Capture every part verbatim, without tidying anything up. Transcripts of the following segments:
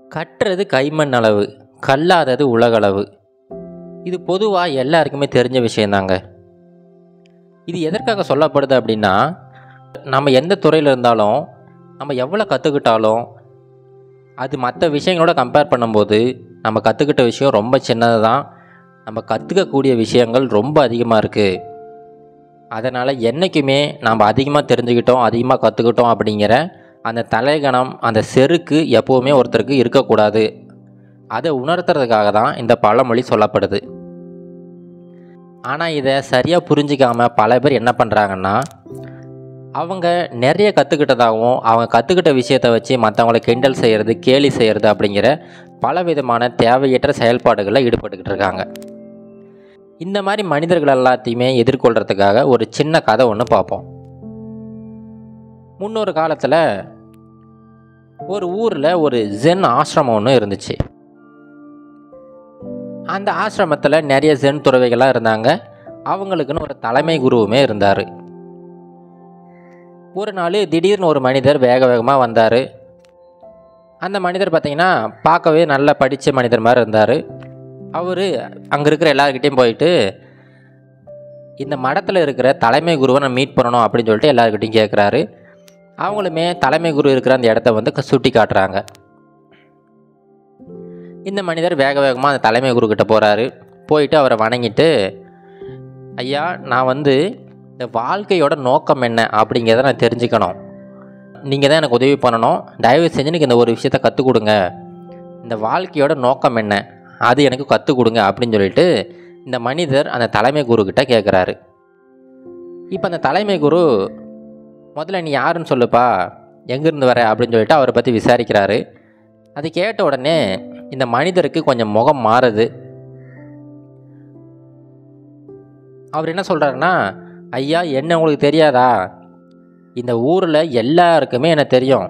கற்றது கைமண் அளவு, கல்லாதது உலகளவு. இது பொதுவாக எல்லாருக்குமே தெரிஞ்ச விஷயந்தாங்க. இது எதற்காக சொல்லப்படுது அப்படின்னா, நம்ம எந்த துறையில் இருந்தாலும் நம்ம எவ்வளோ கற்றுக்கிட்டாலும் அது மற்ற விஷயங்களோட கம்பேர் பண்ணும்போது நம்ம கற்றுக்கிட்ட விஷயம் ரொம்ப சின்னது தான். நம்ம கற்றுக்கக்கூடிய விஷயங்கள் ரொம்ப அதிகமாக இருக்குது. அதனால் என்றைக்குமே நம்ம அதிகமாக தெரிஞ்சுக்கிட்டோம், அதிகமாக கற்றுக்கிட்டோம் அப்படிங்கிற அந்த தலைகணம், அந்த செருக்கு எப்போவுமே ஒருத்தருக்கு இருக்கக்கூடாது. அதை உணர்த்துறதுக்காக தான் இந்த பழமொழி சொல்லப்படுது. ஆனால் இதை சரியாக புரிஞ்சிக்காமல் பல பேர் என்ன பண்ணுறாங்கன்னா, அவங்க நிறைய கற்றுக்கிட்டதாகவும் அவங்க கற்றுக்கிட்ட விஷயத்தை வச்சு மற்றவங்களை கிண்டல் செய்கிறது, கேலி செய்கிறது அப்படிங்கிற பலவிதமான தேவையற்ற செயல்பாடுகளில் ஈடுபட்டுக்கிட்டு இருக்காங்க. இந்த மாதிரி மனிதர்கள் எல்லாத்தையுமே எதிர்கொள்கிறதுக்காக ஒரு சின்ன கதை ஒன்று பார்ப்போம். முன்னொரு காலத்தில் ஒரு ஊரில் ஒரு ஜென் ஆசிரமம் ஒன்று இருந்துச்சு. அந்த ஆசிரமத்தில் நிறைய ஜென் துறவிகளாக இருந்தாங்க. அவங்களுக்குன்னு ஒரு தலைமை குருவுமே இருந்தார். ஒரு நாள் திடீர்னு ஒரு மனிதர் வேக வேகமாக வந்தார். அந்த மனிதர் பார்த்திங்கன்னா பார்க்கவே நல்லா படித்த மனிதர் மாதிரி இருந்தார். அவர் அங்கே இருக்கிற எல்லாருக்கிட்டையும் போயிட்டு, இந்த மடத்தில் இருக்கிற தலைமை குருவை நான் மீட் பண்ணணும் அப்படின்னு சொல்லிட்டு எல்லாருக்கிட்டையும் கேட்குறாரு. அவங்களுமே தலைமை குரு இருக்கிற அந்த இடத்த வந்து சுட்டி காட்டுறாங்க. இந்த மனிதர் வேக வேகமாக அந்த தலைமை குரு கிட்ட போகிறாரு. போயிட்டு அவரை வணங்கிட்டு, ஐயா, நான் வந்து இந்த வாழ்க்கையோட நோக்கம் என்ன அப்படிங்கிறத நான் தெரிஞ்சுக்கணும். நீங்கள் தான் எனக்கு உதவி பண்ணணும். தயவு செஞ்சு எனக்கு இந்த ஒரு விஷயத்தை கற்றுக் கொடுங்க. இந்த வாழ்க்கையோட நோக்கம் என்ன, அது எனக்கு கற்றுக் கொடுங்க அப்படின்னு சொல்லிட்டு இந்த மனிதர் அந்த தலைமை குருக்கிட்ட கேட்குறாரு. இப்போ அந்த தலைமை குரு, முதல்ல நீ யாருன்னு சொல்லுப்பா, எங்கேருந்து வர அப்படின்னு சொல்லிட்டு அவரை பற்றி விசாரிக்கிறாரு. அது கேட்ட உடனே இந்த மனிதருக்கு கொஞ்சம் முகம் மாறுது. அவர் என்ன சொல்கிறாருன்னா, ஐயா, என்ன உங்களுக்கு தெரியாதா? இந்த ஊரில் எல்லாருக்குமே எனக்கு தெரியும்.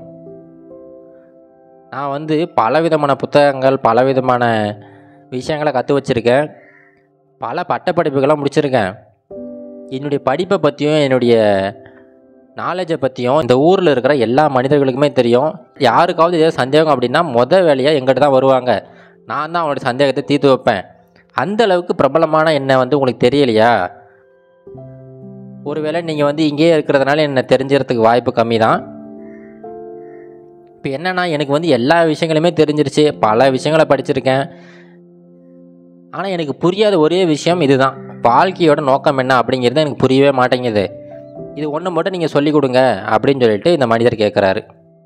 நான் வந்து பலவிதமான புத்தகங்கள், பலவிதமான விஷயங்களை கற்று வச்சுருக்கேன். பல பட்டப்படிப்புகளாக முடிச்சிருக்கேன். என்னுடைய படிப்பை பற்றியும் என்னுடைய நாலேஜை பற்றியும் இந்த ஊரில் இருக்கிற எல்லா மனிதர்களுக்குமே தெரியும். யாருக்காவது ஏதாவது சந்தேகம் அப்படின்னா மொதல் வேலையாக எங்கிட்ட தான் வருவாங்க. நான் தான் அவனுடைய சந்தேகத்தை தீர்த்து வைப்பேன். அந்த அளவுக்கு பிரபலமான என்ன வந்து உங்களுக்கு தெரியலையா? ஒருவேளை நீங்கள் வந்து இங்கேயே இருக்கிறதுனால என்னை தெரிஞ்சுக்கிறதுக்கு வாய்ப்பு கம்மி தான். இப்போ என்னென்னா, எனக்கு வந்து எல்லா விஷயங்களுமே தெரிஞ்சிருச்சு, பல விஷயங்களை படிச்சிருக்கேன். ஆனால் எனக்கு புரியாத ஒரே விஷயம் இதுதான், வாழ்க்கையோட நோக்கம் என்ன அப்படிங்கிறது எனக்கு புரியவே மாட்டேங்குது. இது ஒன்று மட்டும் நீங்கள் சொல்லிக் கொடுங்க அப்படின்னு சொல்லிட்டு இந்த மனிதர் கேட்குறாரு.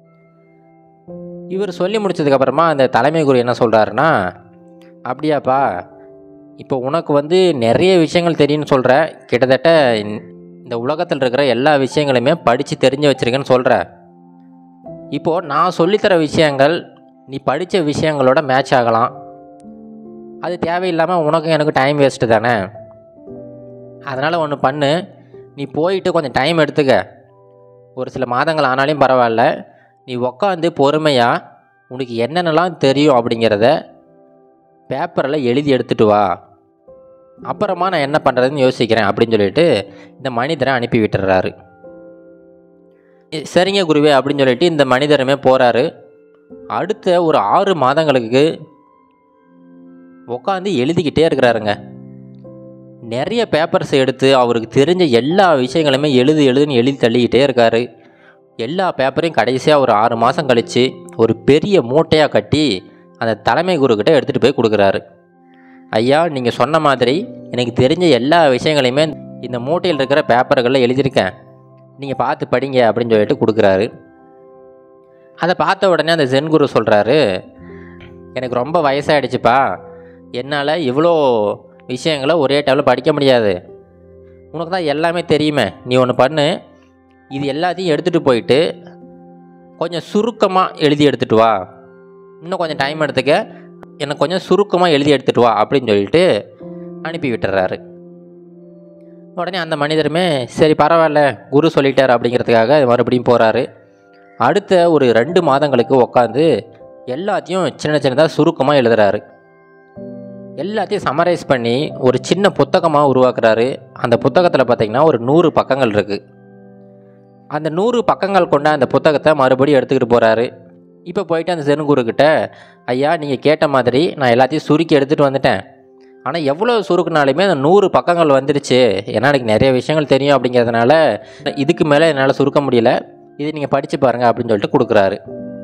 இவர் சொல்லி முடிச்சதுக்கப்புறமா அந்த தலைமை குரு என்ன சொல்கிறாருன்னா, அப்படியாப்பா, இப்போ உனக்கு வந்து நிறைய விஷயங்கள் தெரியும்னு சொல்கிற, கிட்டத்தட்ட இந்த உலகத்தில் இருக்கிற எல்லா விஷயங்களையுமே படித்து தெரிஞ்சு வச்சுருக்கேன்னு சொல்கிற. இப்போது நான் சொல்லித்தர விஷயங்கள் நீ படித்த விஷயங்களோட மேட்ச் ஆகலாம். அது தேவையில்லாமல் உனக்கும் எனக்கு டைம் வேஸ்ட்டு தானே. அதனால் ஒன்று பண்ணு, நீ போயிட்டு கொஞ்சம் டைம் எடுத்துக்க. ஒரு சில மாதங்கள் ஆனாலும் பரவாயில்ல, நீ உக்காந்து பொறுமையாக உனக்கு என்னென்னலாம் தெரியும் அப்படிங்கிறத பேப்பரில் எழுதி எடுத்துகிட்டு வா. அப்புறமா நான் என்ன பண்ணுறதுன்னு யோசிக்கிறேன் அப்படின்னு சொல்லிட்டு இந்த மனிதரை அனுப்பி விட்டுறாரு. சரிங்க குருவே அப்படின்னு சொல்லிட்டு இந்த மனிதருமே போகிறாரு. அடுத்த ஒரு ஆறு மாதங்களுக்கு உட்காந்து எழுதிக்கிட்டே இருக்கிறாருங்க. நிறைய பேப்பர்ஸ் எடுத்து அவருக்கு தெரிஞ்ச எல்லா விஷயங்களுமே எழுது எழுதுன்னு எழுதி தள்ளிக்கிட்டே இருக்கார். எல்லா பேப்பரையும் கடைசியாக ஒரு ஆறு மாதம் கழித்து ஒரு பெரிய மூட்டையாக கட்டி அந்த தலைமை குருக்கிட்ட எடுத்துகிட்டு போய் கொடுக்குறாரு. ஐயா, நீங்கள் சொன்ன மாதிரி எனக்கு தெரிஞ்ச எல்லா விஷயங்களையுமே இந்த மூட்டையில் இருக்கிற பேப்பர்களில் எழுதியிருக்கேன், நீங்கள் பார்த்து படிங்க அப்படின்னு சொல்லிட்டு கொடுக்குறாரு. அதை பார்த்த உடனே அந்த ஜென் குரு சொல்கிறாரு, எனக்கு ரொம்ப வயசாகிடுச்சுப்பா, என்னால் இவ்வளோ விஷயங்களை ஒரே டைமில் படிக்க முடியாது. உனக்கு தான் எல்லாமே தெரியுமே, நீ ஒன்று பண்ணு, இது எல்லாத்தையும் எடுத்துகிட்டு போயிட்டு கொஞ்சம் சுருக்கமாக எழுதி எடுத்துகிட்டு வா. இன்னும் கொஞ்சம் டைம் எடுத்துக்க, எனக்கு கொஞ்சம் சுருக்கமாக எழுதி எடுத்துகிட்டு வா அப்படின்னு சொல்லிட்டு அனுப்பி விட்டுறாரு. உடனே அந்த மனிதருமே சரி பரவாயில்ல, குரு சொல்லிட்டார் அப்படிங்கிறதுக்காக மறுபடியும் போகிறாரு. அடுத்த ஒரு ரெண்டு மாதங்களுக்கு உட்காந்து எல்லாத்தையும் சின்ன சின்னதாக சுருக்கமாக எழுதுறாரு. எல்லாத்தையும் சமரைஸ் பண்ணி ஒரு சின்ன புத்தகமாக உருவாக்குறாரு. அந்த புத்தகத்தில் பார்த்திங்கன்னா ஒரு நூறு பக்கங்கள் இருக்குது. அந்த நூறு பக்கங்கள் கொண்ட அந்த புத்தகத்தை மறுபடியும் எடுத்துக்கிட்டு போகிறாரு. இப்போ போயிட்டு அந்த ஜென் குருக்கிட்ட, ஐயா நீங்கள் கேட்ட மாதிரி நான் எல்லாத்தையும் சுருக்கி எடுத்துகிட்டு வந்துட்டேன். ஆனால் எவ்வளோ சுருக்குனாலுமே அந்த நூறு பக்கங்கள் வந்துடுச்சு. ஏன்னா எனக்கு நிறைய விஷயங்கள் தெரியும் அப்படிங்கிறதுனால இதுக்கு மேலே என்னால் சுருக்க முடியல. இது நீங்கள் படித்து பாருங்கள் அப்படின்னு சொல்லிட்டு கொடுக்குறாரு.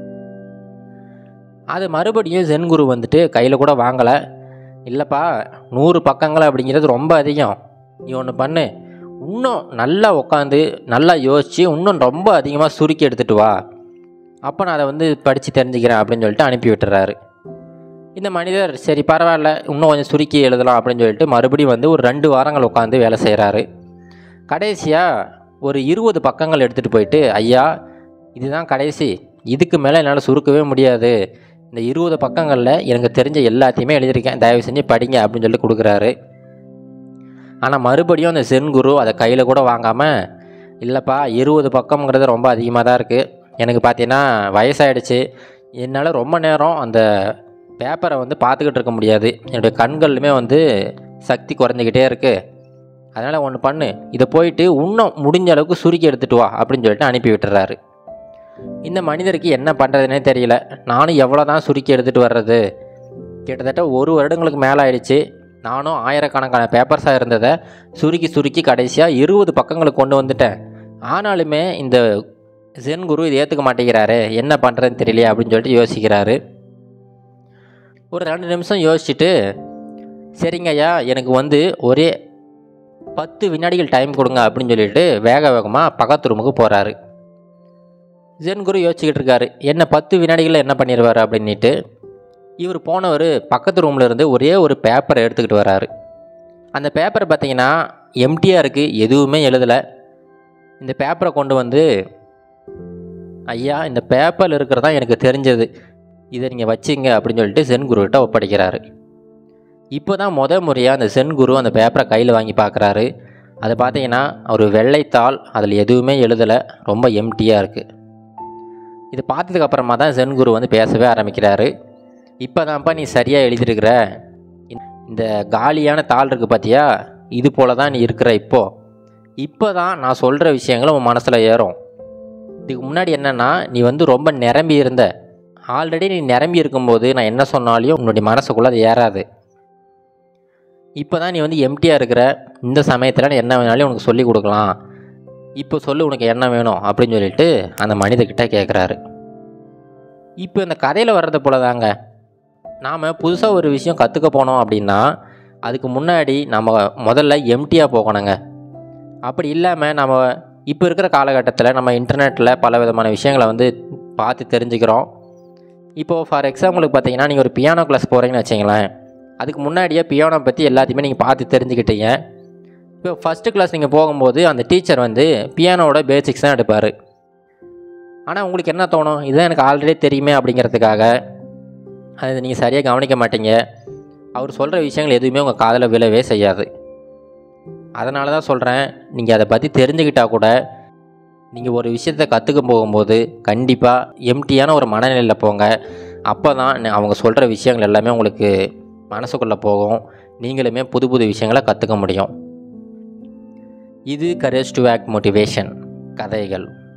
அது மறுபடியும் ஜென் குரு வந்துட்டு கையில் கூட வாங்கலை. இல்லைப்பா, நூறு பக்கங்கள் அப்படிங்கிறது ரொம்ப அதிகம். நீ ஒன்று பண்ணு, இன்னும் நல்லா உட்காந்து நல்லா யோசித்து இன்னும் ரொம்ப அதிகமாக சுருக்கி எடுத்துகிட்டு வா, அப்போ நான் அதை வந்து படித்து தெரிஞ்சுக்கிறேன் அப்படின்னு சொல்லிட்டு அனுப்பி விட்டுறாரு. இந்த மனிதர் சரி பரவாயில்ல, இன்னும் கொஞ்சம் சுருக்கி எழுதலாம் அப்படின்னு சொல்லிட்டு மறுபடியும் வந்து ஒரு ரெண்டு வாரங்கள் உட்காந்து வேலை செய்கிறாரு. கடைசியாக ஒரு இருபது பக்கங்கள் எடுத்துகிட்டு போயிட்டு, ஐயா இதுதான் கடைசி, இதுக்கு மேலே என்னால் சுருக்கவே முடியாது, இந்த இருபது பக்கங்களில் எனக்கு தெரிஞ்ச எல்லாத்தையுமே எழுதியிருக்கேன், தயவு செஞ்சு படிங்க அப்படின்னு சொல்லி கொடுக்குறாரு. ஆனால் மறுபடியும் அந்த ஜென் குரு அதை கையில் கூட வாங்காமல், இல்லைப்பா இருபது பக்கம்ங்கிறது ரொம்ப அதிகமாக தான் இருக்குது, எனக்கு பார்த்தீங்கன்னா வயசாகிடுச்சு, என்னால் ரொம்ப நேரம் அந்த பேப்பரை வந்து பார்த்துக்கிட்டு இருக்க முடியாது, என்னுடைய கண்களுமே வந்து சக்தி குறைஞ்சிக்கிட்டே இருக்குது, அதனால் ஒன்று பண்ணு, இதை போயிட்டு இன்னும் முடிஞ்ச அளவுக்கு சுருக்கி எடுத்துகிட்டு வா அப்படின்னு சொல்லிட்டு அனுப்பி விட்டுறாரு. இந்த மனிதருக்கு என்ன பண்ணுறதுனே தெரியல. நானும் எவ்வளோ தான் சுருக்கி எடுத்துகிட்டு வர்றது, கிட்டத்தட்ட ஒரு வருடங்களுக்கு மேலே ஆயிடுச்சு, நானும் ஆயிரக்கணக்கான பேப்பர்ஸாக இருந்ததை சுருக்கி சுருக்கி கடைசியாக இருபது பக்கங்களுக்கு கொண்டு வந்துட்டேன், ஆனாலுமே இந்த ஜென் குரு இதை ஏற்றுக்க மாட்டேங்கிறாரு, என்ன பண்ணுறதுன்னு தெரியலையே அப்படின்னு சொல்லிட்டு யோசிக்கிறாரு. ஒரு ரெண்டு நிமிஷம் யோசிச்சுட்டு, சரிங்க ஐயா எனக்கு வந்து ஒரே பத்து வினாடிகள் டைம் கொடுங்க அப்படின்னு சொல்லிட்டு வேக வேகமாக பக்கத்து ரூமுக்கு போகிறாரு. ஜென் குரு யோசிச்சுக்கிட்டு இருக்காரு, என்ன பத்து வினாடிகளில் என்ன பண்ணிடுவார் அப்படின்ட்டு. இவர் போனவர் பக்கத்து ரூமில் இருந்து ஒரே ஒரு பேப்பரை எடுத்துக்கிட்டு வராரு. அந்த பேப்பரை பார்த்தீங்கன்னா எம்டியாக இருக்குது, எதுவுமே எழுதலை. இந்த பேப்பரை கொண்டு வந்து, ஐயா இந்த பேப்பரில் இருக்கிறதா எனக்கு தெரிஞ்சது, இதை நீங்கள் வச்சிங்க அப்படின்னு சொல்லிட்டு ஜென் குருக்கிட்ட ஒப்படைக்கிறாரு. இப்போ தான் முத முறையாக அந்த ஜென் குரு அந்த பேப்பரை கையில் வாங்கி பார்க்குறாரு. அதை பார்த்தீங்கன்னா ஒரு வெள்ளைத்தாள், அதில் எதுவுமே எழுதலை, ரொம்ப எம்டியாக இருக்குது. இது பார்த்ததுக்கப்புறமா தான் ஜென் குரு வந்து பேசவே ஆரம்பிக்கிறாரு. இப்போ தான்ப்பா நீ சரியாக எழுதியிருக்கிற, இந்த காலியான தாள் இருக்குது பார்த்தியா, இது போல தான் நீ இருக்கிற, இப்போது இப்போ தான் நான் சொல்கிற விஷயங்கள் உன் மனசில் ஏறும். இதுக்கு முன்னாடி என்னென்னா நீ வந்து ரொம்ப நிரம்பி இருந்த, ஆல்ரெடி நீ நிரம்பி இருக்கும்போது நான் என்ன சொன்னாலையும் உன்னுடைய மனசுக்குள்ளே அது ஏறாது. இப்போ தான் நீ வந்து எம்டியாக இருக்கிற, இந்த சமயத்தில் நான் என்ன வேணாலும் உனக்கு சொல்லி கொடுக்கலாம், இப்போ சொல்லு உனக்கு என்ன வேணும் அப்படின்னு சொல்லிட்டு அந்த மனிதர்கிட்ட கேட்குறாரு. இப்போ இந்த கதையில் வர்றது போல தாங்க, நாம் புதுசாக ஒரு விஷயம் கற்றுக்க போனோம் அப்படின்னா அதுக்கு முன்னாடி நம்ம முதல்ல எம்டியாக போகணுங்க. அப்படி இல்லாமல் நம்ம இப்போ இருக்கிற காலகட்டத்தில் நம்ம இன்டர்நெட்டில் பல விதமான விஷயங்களை வந்து பார்த்து தெரிஞ்சுக்கிறோம். இப்போது ஃபார் எக்ஸாம்பிளுக்கு பார்த்தீங்கன்னா நீங்கள் ஒரு பியானோ கிளாஸ் போகிறீங்கன்னு வச்சிங்களேன், அதுக்கு முன்னாடியே பியானோ பற்றி எல்லாத்தையுமே நீங்கள் பார்த்து தெரிஞ்சுக்கிட்டீங்க. இப்போ ஃபஸ்ட்டு கிளாஸ் நீங்கள் போகும்போது அந்த டீச்சர் வந்து பியானோட பேசிக்ஸ் தான் எடுப்பார். ஆனால் உங்களுக்கு என்ன தோணும், இதுதான் எனக்கு ஆல்ரெடி தெரியுமே அப்படிங்கிறதுக்காக அது நீங்கள் சரியாக கவனிக்க மாட்டீங்க. அவர் சொல்கிற விஷயங்கள் எதுவுமே உங்கள் காதில் விழவே செய்யாது. அதனால தான் சொல்கிறேன், நீங்கள் அதை பற்றி தெரிஞ்சுக்கிட்டால் கூட நீங்கள் ஒரு விஷயத்தை கற்றுக்க போகும்போது கண்டிப்பாக எம்டியான ஒரு மனநிலையில் போங்க. அப்போ தான் அவங்க சொல்கிற விஷயங்கள் எல்லாமே உங்களுக்கு மனசுக்குள்ளே போகும், நீங்களுமே புது புது விஷயங்களை கற்றுக்க முடியும். இது கரேஜ் டு ஆக்ட் மோட்டிவேஷன் கதைகள்.